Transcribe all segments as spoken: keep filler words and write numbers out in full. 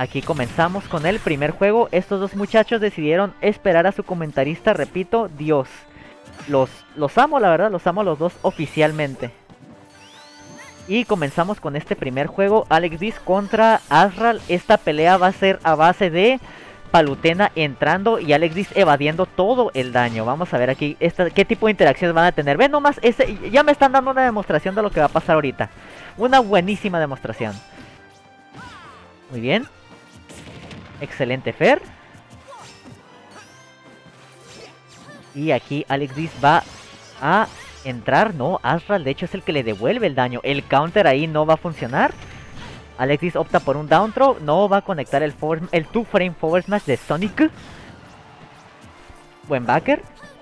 aquí comenzamos con el primer juego. Estos dos muchachos decidieron esperar a su comentarista, repito, Dios. Los, los amo, la verdad, los amo a los dos oficialmente. Y comenzamos con este primer juego, Alex Diz contra Azrael. Esta pelea va a ser a base de Palutena entrando y Alex Diz evadiendo todo el daño. Vamos a ver aquí esta, qué tipo de interacciones van a tener. Ven nomás, ese, ya me están dando una demostración de lo que va a pasar ahorita. Una buenísima demostración. Muy bien. Excelente, Fer. Y aquí Alex Diz va a entrar. No, Azrael de hecho es el que le devuelve el daño. El counter ahí no va a funcionar. Alex Diz opta por un down throw. No va a conectar el, forward, el two frame forward smash de Sonic. Buen backer.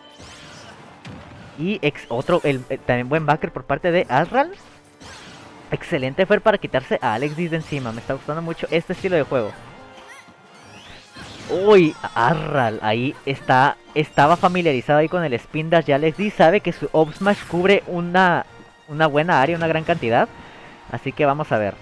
Y ex, otro, el, el, también buen backer por parte de Azrael. Excelente Fer para quitarse a Alex Diz de encima. Me está gustando mucho este estilo de juego. Uy, Azrael ahí está, estaba familiarizado ahí con el spin dash de Alex Diz. Sabe que su up smash cubre una, una buena área, una gran cantidad. Así que vamos a ver.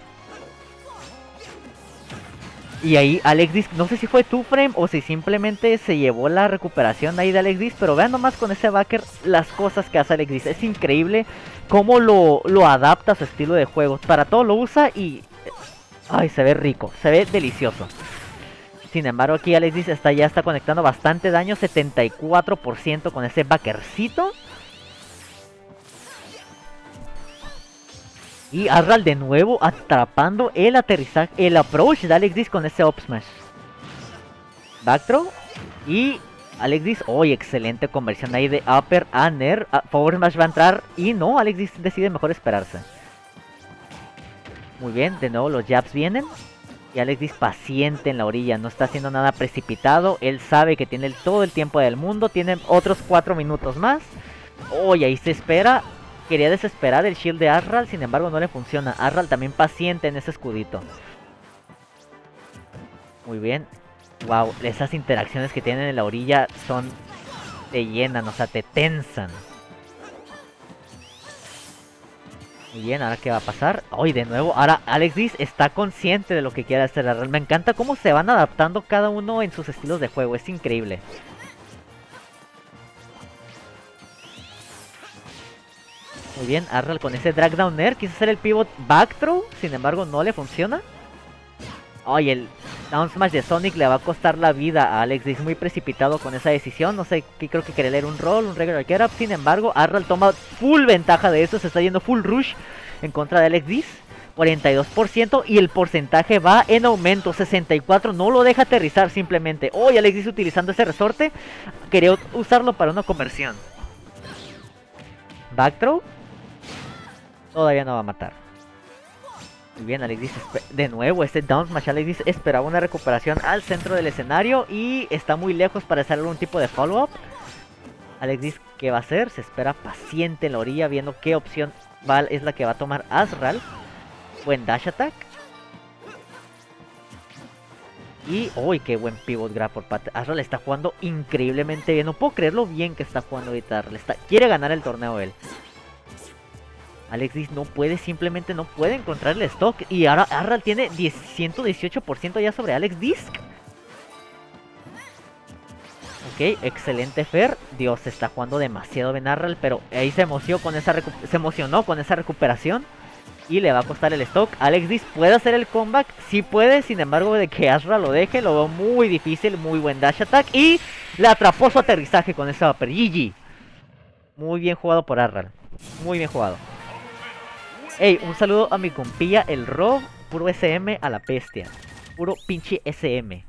Y ahí Alex Diz, no sé si fue two frame o si simplemente se llevó la recuperación ahí de Alex Diz. Pero vean nomás con ese backer las cosas que hace Alex Diz. Es increíble cómo lo, lo adapta a su estilo de juego. Para todo lo usa y... ay, se ve rico, se ve delicioso. Sin embargo aquí Alex Diz está, ya está conectando bastante daño, setenta y cuatro por ciento con ese backercito. Y Azrael de nuevo atrapando el aterrizaje, el approach de Alex Diz con ese up smash. Back throw. Y Alex Diz, oh, excelente conversión ahí de upper a nair. Forward smash va a entrar y no, Alex Diz decide mejor esperarse. Muy bien, de nuevo los jabs vienen. Y Alex Diz paciente en la orilla, no está haciendo nada precipitado. Él sabe que tiene todo el tiempo del mundo, tiene otros cuatro minutos más. Oh, y ahí se espera. Quería desesperar el shield de Azrael, sin embargo no le funciona. Azrael también paciente en ese escudito. Muy bien. Wow, esas interacciones que tienen en la orilla son... te llenan, o sea, te tensan. Muy bien, ¿ahora qué va a pasar? Hoy de nuevo, ahora Alex Diz está consciente de lo que quiere hacer Azrael. Me encanta cómo se van adaptando cada uno en sus estilos de juego, es increíble. Muy bien, Azrael con ese drag down air, quiso hacer el pivot back throw, sin embargo no le funciona. Ay, el down smash de Sonic le va a costar la vida a Alex Diz, muy precipitado con esa decisión. No sé, creo que quería leer un roll, un regular get up. Sin embargo, Azrael toma full ventaja de eso, se está yendo full rush en contra de Alex Diz. cuarenta y dos por ciento y el porcentaje va en aumento, sesenta y cuatro por ciento, no lo deja aterrizar simplemente. Hoy Alex Diz utilizando ese resorte, quería usarlo para una conversión. Back throw. Todavía no va a matar. Muy bien, Alex Diz, de nuevo este down smash. Alex Diz esperaba una recuperación al centro del escenario y está muy lejos para hacer algún tipo de follow up. Alex Diz, ¿qué va a hacer? Se espera paciente en la orilla viendo qué opción va, es la que va a tomar Azrael. Buen dash attack. Y, uy, qué buen pivot grab por parte. Azrael está jugando increíblemente bien. No puedo creer lo bien que está jugando ahorita. Está, quiere ganar el torneo él. Alex Diz no puede, simplemente no puede encontrar el stock. Y ahora Azrael tiene ciento dieciocho por ciento ya sobre Alex Diz. Ok, excelente Fer. Dios, está jugando demasiado bien Azrael, pero ahí se emocionó con esa se emocionó con esa recuperación. Y le va a costar el stock. Alex Diz puede hacer el comeback. Sí puede, sin embargo de que Azrael lo deje, lo veo muy difícil. Muy buen dash attack. Y le atrapó su aterrizaje con esa upper. G G. Muy bien jugado por Azrael. Muy bien jugado. Ey, un saludo a mi compilla, el Rob. Puro S M a la bestia. Puro pinche S M.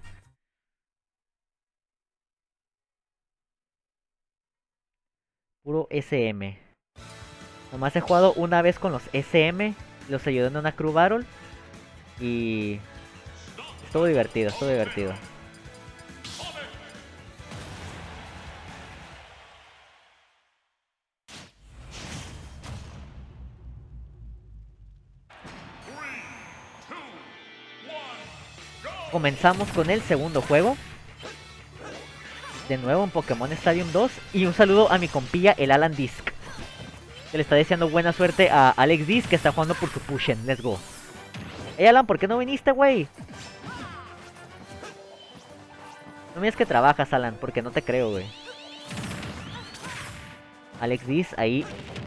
Puro S M. Nomás he jugado una vez con los S M. Los ayudé en una crew battle. Y... estuvo divertido, estuvo divertido. Comenzamos con el segundo juego. De nuevo en Pokémon Stadium dos. Y un saludo a mi compilla, el Alan Disc. Que le está deseando buena suerte a Alex Diz, que está jugando por su Pushen. Let's go. Hey Alan, ¿por qué no viniste, güey? No me digas que trabajas, Alan, porque no te creo, güey. Alex Diz ahí.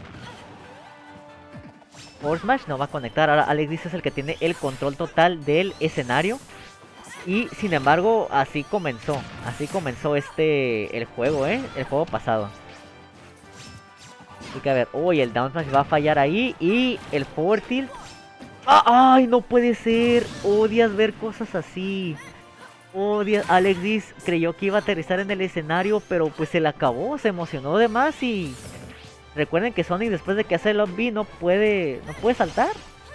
Force Smash no va a conectar. Ahora Alex Diz es el que tiene el control total del escenario. Y sin embargo, así comenzó. Así comenzó este... el juego, ¿eh? El juego pasado. Así que a ver. Uy, el down smash va a fallar ahí. Y el forward tilt. ¡Ah! ¡Ay! No puede ser. Odias ver cosas así. Odias. Alex Diz creyó que iba a aterrizar en el escenario. Pero pues se le acabó. Se emocionó de más y... Recuerden que Sonic después de que hace el up B no puede... No puede saltar.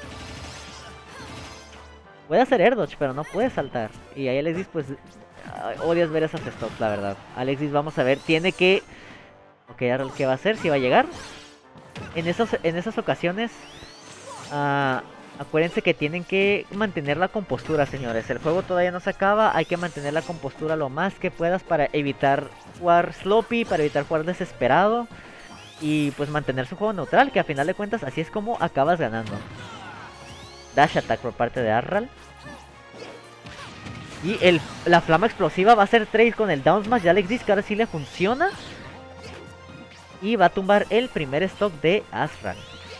Puede hacer air dodge, pero no puede saltar. Y ahí Alex Diz pues... Odias ver esas stops, la verdad. Alex Diz, vamos a ver. Tiene que... Ok, ahora ¿qué va a hacer? Si va a llegar. En, esos, en esas ocasiones... Uh, acuérdense que tienen que mantener la compostura, señores. El juego todavía no se acaba. Hay que mantener la compostura lo más que puedas para evitar jugar sloppy, para evitar jugar desesperado. Y pues mantener su juego neutral, que a final de cuentas así es como acabas ganando. Dash attack por parte de Arral. Y el, la flama explosiva va a hacer trade con el down smash de Alex Diz, que ahora sí le funciona. Y va a tumbar el primer stock de Azrael.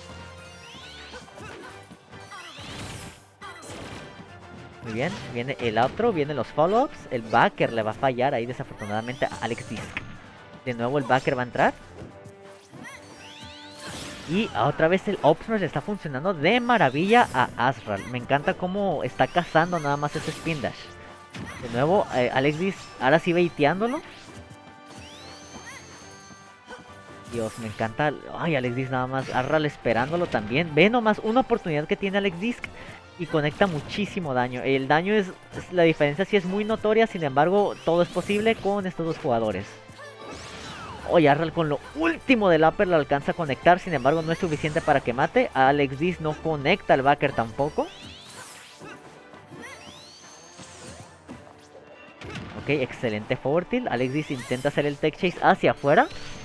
Muy bien, viene el outro, vienen los follow-ups. El backer le va a fallar ahí desafortunadamente a Alex Diz. De nuevo el backer va a entrar. Y otra vez el up smash está funcionando de maravilla a Azrael. Me encanta cómo está cazando nada más ese spin dash. De nuevo, eh, Alex Diz ahora sí baiteándolo. Dios, me encanta. Ay, Alex Diz nada más. Azrael esperándolo también. Ve nomás una oportunidad que tiene Alex Diz y conecta muchísimo daño. El daño es, es... La diferencia sí es muy notoria. Sin embargo, todo es posible con estos dos jugadores. Oye, Azrael con lo último del upper lo alcanza a conectar. Sin embargo, no es suficiente para que mate. Alex Diz no conecta el backer tampoco. Ok, excelente forward tilt. Alex Diz intenta hacer el tech chase hacia afuera.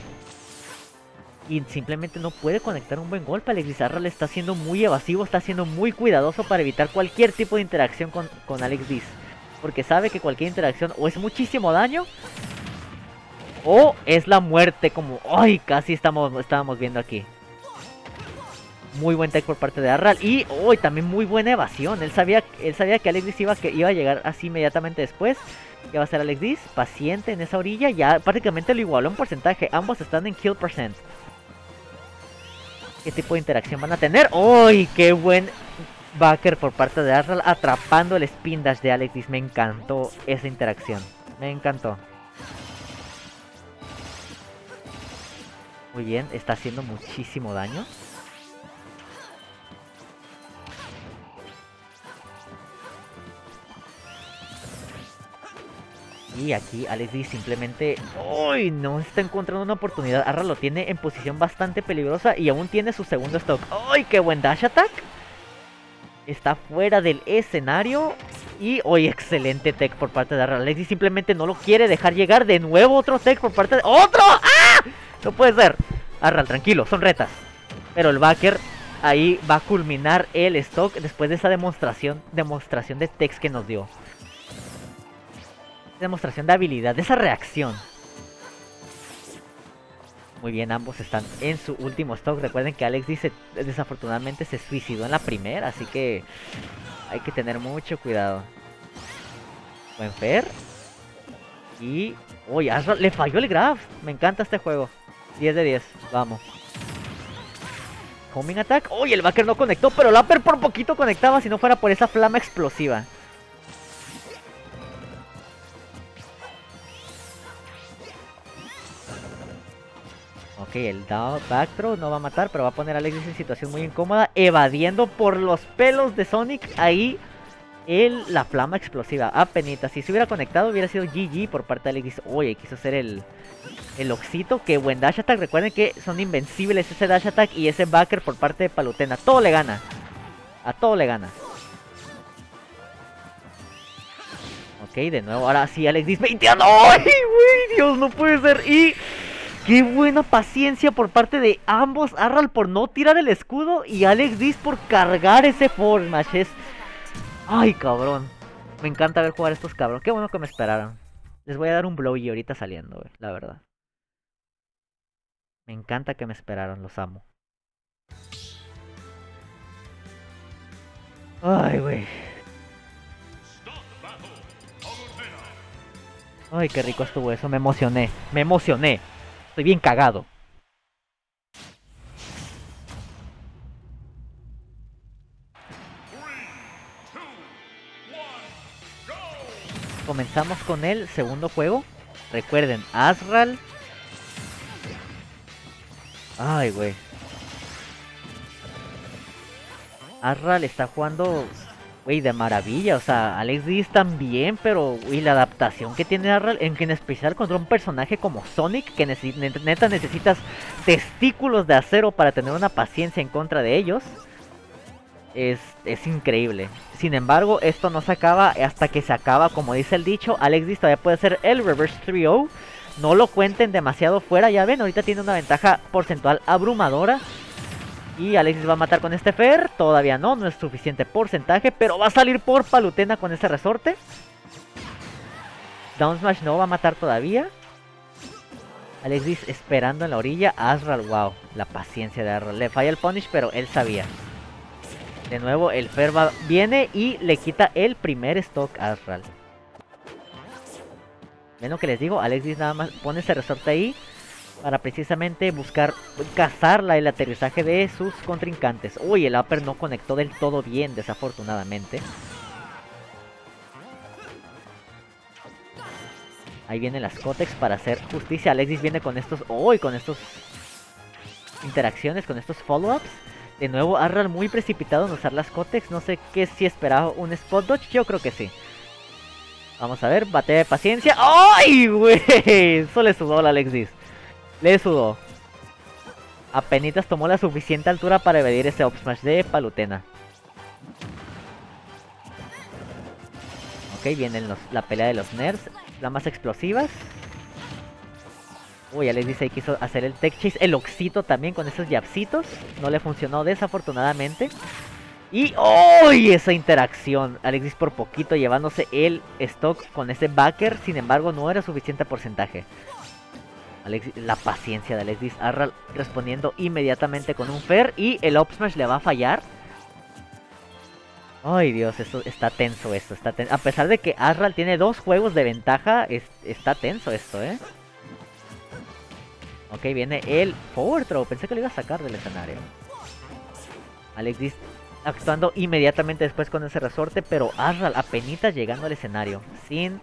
Y simplemente no puede conectar un buen golpe. Alex Diz, Azrael está siendo muy evasivo. Está siendo muy cuidadoso para evitar cualquier tipo de interacción con, con Alex Diz. Porque sabe que cualquier interacción o es muchísimo daño... O es la muerte, como... ¡Ay! Casi estamos, estábamos viendo aquí. Muy buen tech por parte de Azrael. Y hoy oh, también muy buena evasión. Él sabía, él sabía que Alex Diz iba, que iba a llegar así inmediatamente después. ¿Qué va a hacer Alex Diz? Paciente en esa orilla. Ya prácticamente lo igualó en porcentaje. Ambos están en kill percent. ¿Qué tipo de interacción van a tener? ¡Uy! ¡Qué buen backer por parte de Azrael! Atrapando el spin dash de Alex Diz. Me encantó esa interacción. Me encantó. Muy bien, está haciendo muchísimo daño. Y aquí Alex Diz simplemente... ¡Uy! No está encontrando una oportunidad. Azrael lo tiene en posición bastante peligrosa y aún tiene su segundo stock. ¡Uy! ¡Qué buen dash attack! Está fuera del escenario. Y hoy excelente tech por parte de Azrael. Alex Diz simplemente no lo quiere dejar llegar. De nuevo otro tech por parte de... ¡Otro! ¡Ah! No puede ser. Azrael, tranquilo, son retas. Pero el backer ahí va a culminar el stock después de esa demostración, demostración de techs que nos dio. Demostración de habilidad, de esa reacción. Muy bien, ambos están en su último stock. Recuerden que Alex dice, desafortunadamente se suicidó en la primera, así que hay que tener mucho cuidado. Buen fair. Y... uy, Azrael le falló el grab. Me encanta este juego. diez de diez, vamos. Homing attack. Uy, el backer no conectó, pero el upper por poquito conectaba si no fuera por esa flama explosiva. Ok, el down back throw no va a matar, pero va a poner a Alex en situación muy incómoda, evadiendo por los pelos de Sonic ahí el, la flama explosiva. Apenita, si se hubiera conectado hubiera sido G G por parte de Alex. Oye, quiso hacer el, el oxito. Qué buen dash attack. Recuerden que son invencibles ese dash attack y ese backer por parte de Palutena. Todo le gana. A todo le gana. Ok, de nuevo, ahora sí Alex Diz veinteando. ¡Ay, güey! Dios, no puede ser. Y... qué buena paciencia por parte de ambos. Azrael por no tirar el escudo y Alex Diz por cargar ese forward smash. Es... ay, cabrón. Me encanta ver jugar a estos cabros. Qué bueno que me esperaron. Les voy a dar un blowy ahorita saliendo, güey, la verdad. Me encanta que me esperaron, los amo. Ay, güey. Ay, qué rico estuvo eso, me emocioné. Me emocioné. Estoy bien cagado. Comenzamos con el segundo juego. Recuerden, Azrael. Ay, güey. Azrael está jugando, güey, de maravilla. O sea, Alex Diz también, pero, güey, la adaptación que tiene Azrael, en, en especial contra un personaje como Sonic, que nece neta necesitas testículos de acero para tener una paciencia en contra de ellos. Es, es increíble. Sin embargo, esto no se acaba hasta que se acaba, como dice el dicho. Alex Diz todavía puede hacer el reverse tres oh. No lo cuenten demasiado fuera, ya ven, ahorita tiene una ventaja porcentual abrumadora. Y Alex va a matar con este Fer. Todavía no, no es suficiente porcentaje, pero va a salir por Palutena con ese resorte. Down Smash no va a matar todavía. Alex Diz esperando en la orilla. Azrael, wow, la paciencia de Azrael. Le falla el punish, pero él sabía. De nuevo el Fer va, viene y le quita el primer stock a Azrael. ¿Ven lo que les digo? Alex Diz nada más pone ese resorte ahí para precisamente buscar cazarla el aterrizaje de sus contrincantes. Uy, el upper no conectó del todo bien, desafortunadamente. Ahí vienen las Kotex para hacer justicia. Alex Diz viene con estos... Uy, con estos... interacciones, con estos follow-ups. De nuevo, Azrael muy precipitado en usar las Kotex. No sé qué si esperaba un spot dodge. Yo creo que sí. Vamos a ver, batalla de paciencia. ¡Ay, güey! Eso le sudó a Alex Diz. Le sudó. Apenitas tomó la suficiente altura para evadir ese up smash de Palutena. Ok, vienen los, la pelea de los nerds. Flamas explosivas. Uy, Alex Diz ahí quiso hacer el tech chase. El oxito también con esos yapsitos. No le funcionó desafortunadamente. Y ¡uy! Esa interacción. Alex Diz por poquito llevándose el stock con ese backer. Sin embargo, no era suficiente porcentaje. Alex, la paciencia de Alex Diz. Azrael respondiendo inmediatamente con un Fer. Y el up smash le va a fallar. Ay, Dios, esto está tenso esto. Está ten a pesar de que Azrael tiene dos juegos de ventaja, es está tenso esto, ¿eh? Ok, viene el forward throw. Pensé que lo iba a sacar del escenario. Alex Diz actuando inmediatamente después con ese resorte, pero Azrael apenitas llegando al escenario. Sin...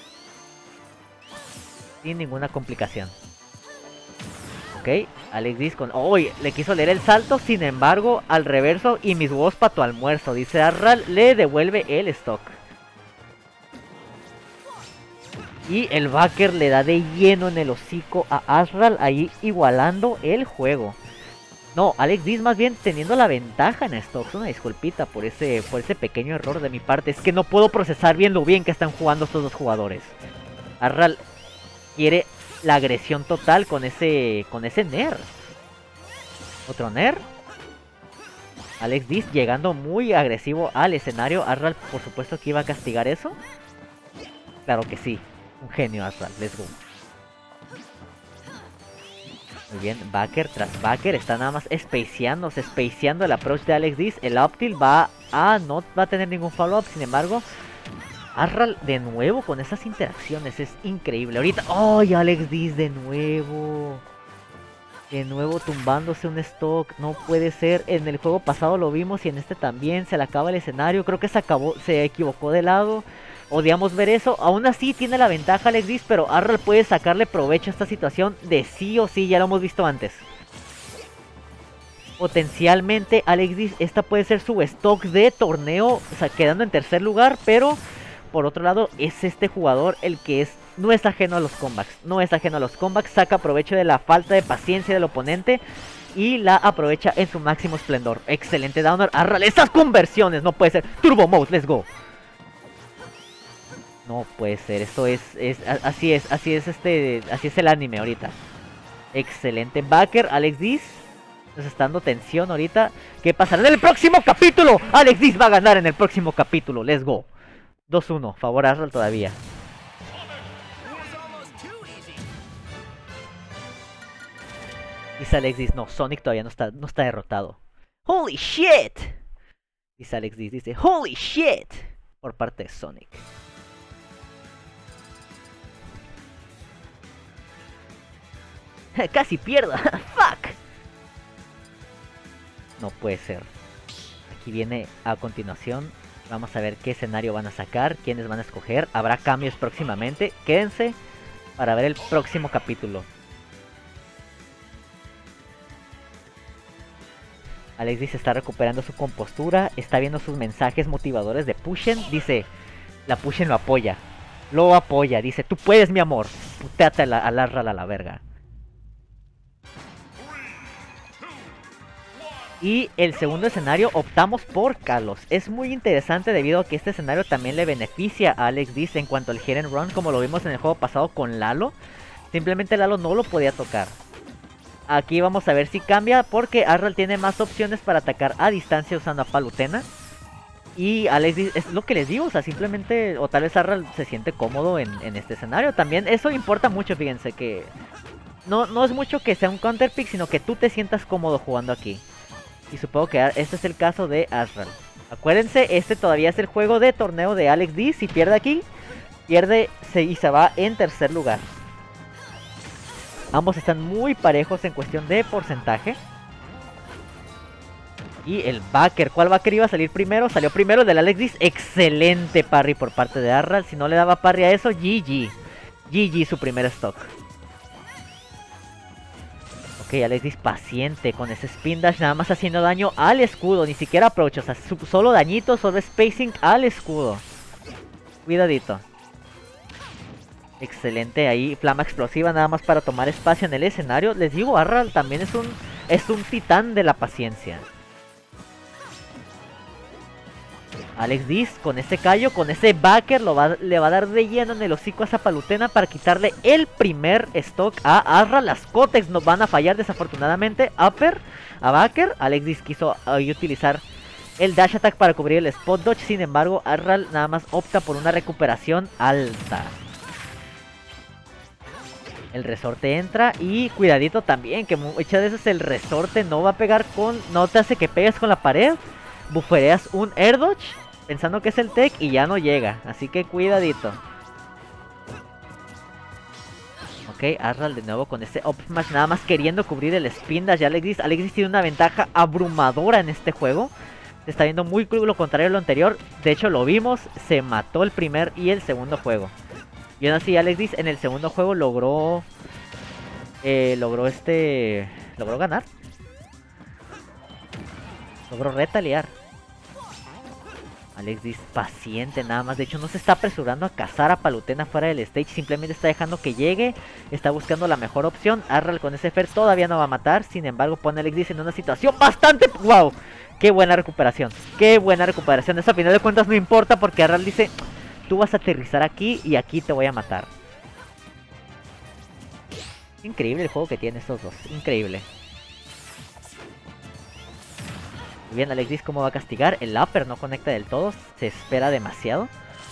Sin ninguna complicación. Ok, Alex Diz con... ¡Uy! Le quiso leer el salto, sin embargo, al reverso y mis huevos para tu almuerzo. Dice Azrael, le devuelve el stock. Y el backer le da de lleno en el hocico a Azrael, ahí igualando el juego. No, Alex Diz más bien teniendo la ventaja en stocks. Una disculpita por ese, por ese pequeño error de mi parte. Es que no puedo procesar bien lo bien que están jugando estos dos jugadores. Azrael quiere la agresión total con ese, con ese Nair. Otro Nair. Alex Diz llegando muy agresivo al escenario. Azrael por supuesto que iba a castigar eso. Claro que sí. Un genio Azrael, let's go. Muy bien, backer tras backer. Está nada más spaceando, spaceando el approach de Alex Diz. El up tilt va a... no va a tener ningún follow up. Sin embargo, Azrael de nuevo con esas interacciones. Es increíble. Ahorita... ¡ay! Oh, Alex Diz de nuevo. De nuevo tumbándose un stock. No puede ser. En el juego pasado lo vimos y en este también. Se le acaba el escenario. Creo que se acabó, se equivocó de lado. Odiamos ver eso. Aún así tiene la ventaja Alex Diz, pero Azrael puede sacarle provecho a esta situación de sí o sí. Ya lo hemos visto antes. Potencialmente Alex Diz, esta puede ser su stock de torneo, o sea, quedando en tercer lugar. Pero por otro lado es este jugador el que es no es ajeno a los comebacks. No es ajeno a los comebacks. Saca provecho de la falta de paciencia del oponente y la aprovecha en su máximo esplendor. Excelente downer. Azrael, esas conversiones no puede ser. Turbo mode, let's go. No puede ser, esto es, es, así es, así es este, así es el anime ahorita. Excelente backer, Alex Diz. Nos está dando tensión ahorita. ¿Qué pasará en el próximo capítulo? Alex Diz va a ganar en el próximo capítulo, let's go. dos uno, favor Azrael todavía. Dice Alexis, no, Sonic todavía no está, no está derrotado. ¡Holy shit! Dice Alexis, dice, ¡Holy shit! Por parte de Sonic. Casi pierdo. ¡Fuck! No puede ser. Aquí viene a continuación. Vamos a ver qué escenario van a sacar, quiénes van a escoger. Habrá cambios próximamente. Quédense para ver el próximo capítulo. Alexis está recuperando su compostura. Está viendo sus mensajes motivadores de Pushen. Dice, la Pushen lo apoya. Lo apoya. Dice, tú puedes, mi amor. Puteate al Arral a la verga. Y el segundo escenario optamos por Kalos. Es muy interesante debido a que este escenario también le beneficia a Alex Diz en cuanto al hit and run, como lo vimos en el juego pasado con Lalo. Simplemente Lalo no lo podía tocar. Aquí vamos a ver si cambia, porque Arral tiene más opciones para atacar a distancia usando a Palutena. Y Alex Diz, es lo que les digo, o sea, simplemente, o tal vez Arral se siente cómodo en, en este escenario. También eso importa mucho, fíjense que no, no es mucho que sea un counter pick, sino que tú te sientas cómodo jugando aquí. Y supongo que este es el caso de Arral. Acuérdense, este todavía es el juego de torneo de Alex Diz. Si pierde aquí, pierde se, y se va en tercer lugar. Ambos están muy parejos en cuestión de porcentaje. Y el backer, ¿cuál backer iba a salir primero? Salió primero el del Alex Diz. Excelente parry por parte de Arral. Si no le daba parry a eso, G G. G G su primer stock. Ok, Alex Diz paciente con ese spin dash, nada más haciendo daño al escudo, ni siquiera approach, o sea, solo dañito, solo spacing al escudo. Cuidadito. Excelente, ahí flama explosiva nada más para tomar espacio en el escenario. Les digo, Arral también es un, es un titán de la paciencia. Alex Diz con ese callo, con ese backer, lo va, le va a dar de lleno en el hocico a esa Palutena para quitarle el primer stock a Arral. Las Cotex nos van a fallar desafortunadamente. Upper a backer. Alex Diz quiso uh, utilizar el dash attack para cubrir el spot dodge. Sin embargo, Arral nada más opta por una recuperación alta. El resorte entra y cuidadito también, que muchas veces el resorte no va a pegar con... No te hace que pegues con la pared. Bufereas un air dodge pensando que es el tech y ya no llega. Así que cuidadito. Ok, Arral de nuevo con ese up smash, nada más queriendo cubrir el spin dash de Alex Diz. Alex Diz tiene una ventaja abrumadora en este juego. Se está viendo muy lo contrario a lo anterior. De hecho lo vimos, se mató el primer y el segundo juego. Y aún así Alex Diz en el segundo juego logró... Eh, logró este... Logró ganar. Logró retaliar. Alex Diz paciente nada más. De hecho no se está apresurando a cazar a Palutena fuera del stage. Simplemente está dejando que llegue. Está buscando la mejor opción. Arral con ese Fer todavía no va a matar. Sin embargo pone a Alex Diz en una situación bastante... ¡Wow! ¡Qué buena recuperación! ¡Qué buena recuperación! Eso a final de cuentas no importa porque Arral dice... Tú vas a aterrizar aquí y aquí te voy a matar. Increíble el juego que tienen estos dos. Increíble. Muy bien, Alex Diz cómo va a castigar. El upper no conecta del todo. Se espera demasiado.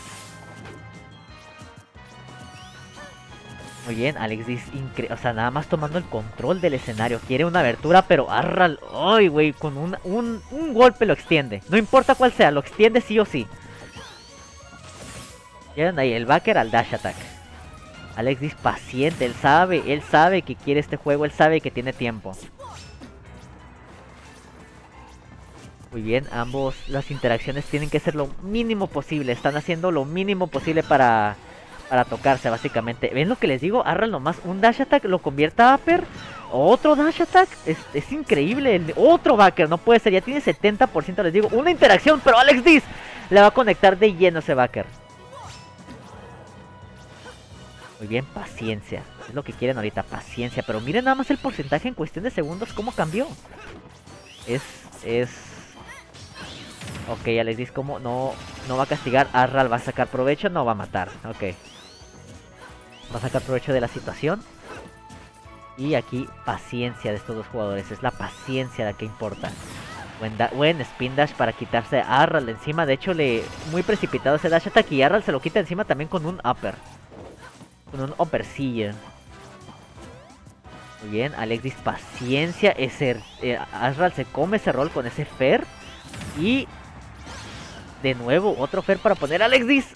Muy bien, Alex Diz increíble. O sea, nada más tomando el control del escenario. Quiere una abertura, pero Arral... ¡Ay, güey! Con un, un, un golpe lo extiende. No importa cuál sea, lo extiende sí o sí. Llegan ahí el backer al dash attack. Alex Diz paciente. Él sabe, él sabe que quiere este juego. Él sabe que tiene tiempo. Muy bien, ambos, las interacciones tienen que ser lo mínimo posible. Están haciendo lo mínimo posible para, para tocarse, básicamente. ¿Ven lo que les digo? Arral nomás un dash attack lo convierte a upper. Otro dash attack. Es, es increíble. El, otro backer, no puede ser. Ya tiene setenta por ciento, les digo. Una interacción, pero Alex Diz le va a conectar de lleno ese backer. Muy bien, paciencia. Es lo que quieren ahorita, paciencia. Pero miren nada más el porcentaje en cuestión de segundos, cómo cambió. Es... es... Ok, Alex Diz como no, no va a castigar. Arral va a sacar provecho, no va a matar. Ok. Va a sacar provecho de la situación. Y aquí paciencia de estos dos jugadores. Es la paciencia la que importa. Buen, buen spin dash para quitarse a Arral de encima. De hecho, le muy precipitado ese dash attack. Y Arral se lo quita encima también con un upper. Con un uppercillo. Muy bien, Alexis, paciencia. Ese, eh, Azrael se come ese rol con ese Fer. Y de nuevo, otro Fer para poner a Alexis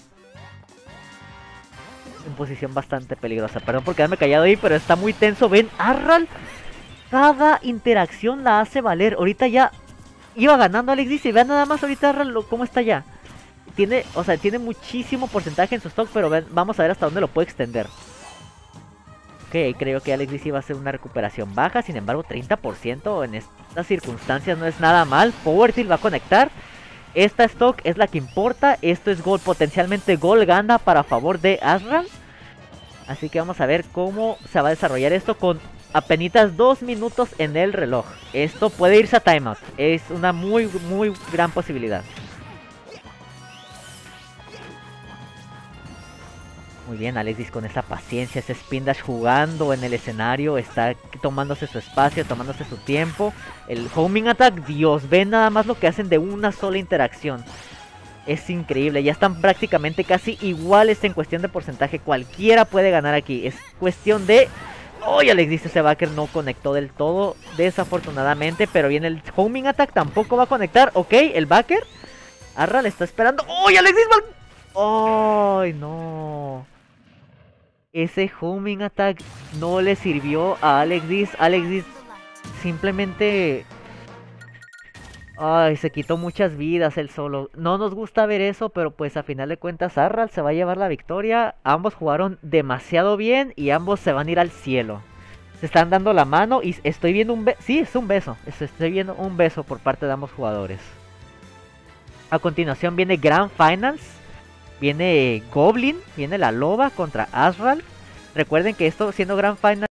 en posición bastante peligrosa. Perdón por quedarme callado ahí, pero está muy tenso. Ven, Azrael, cada interacción la hace valer. Ahorita ya iba ganando Alexis y vean nada más ahorita Azrael cómo está ya. Tiene, o sea, tiene muchísimo porcentaje en su stock, pero ven, vamos a ver hasta dónde lo puede extender. Ok, creo que Alexis iba a hacer una recuperación baja, sin embargo treinta por ciento en estas circunstancias no es nada mal. Power Tilt va a conectar. Esta stock es la que importa. Esto es gol, potencialmente gol gana para favor de Azrael. Así que vamos a ver cómo se va a desarrollar esto con apenas dos minutos en el reloj. Esto puede irse a timeout. Es una muy, muy gran posibilidad. Muy bien, Alexis con esa paciencia, ese spin dash jugando en el escenario, está tomándose su espacio, tomándose su tiempo. El homing attack, Dios, ven nada más lo que hacen de una sola interacción. Es increíble, ya están prácticamente casi iguales en cuestión de porcentaje. Cualquiera puede ganar aquí, es cuestión de... ¡Uy! Alexis, ese backer no conectó del todo, desafortunadamente, pero viene el homing attack, tampoco va a conectar. Ok, el backer. Arra le está esperando. ¡Uy! Alexis va... ¡Ay, no! Ese homing attack no le sirvió a Alexis. Alexis simplemente... Ay, se quitó muchas vidas él solo. No nos gusta ver eso, pero pues a final de cuentas Azrael se va a llevar la victoria. Ambos jugaron demasiado bien y ambos se van a ir al cielo. Se están dando la mano y estoy viendo un beso. Sí, es un beso. Estoy viendo un beso por parte de ambos jugadores. A continuación viene Grand Finals. Viene Goblin, viene la loba contra Azrael. Recuerden que esto siendo Grand Final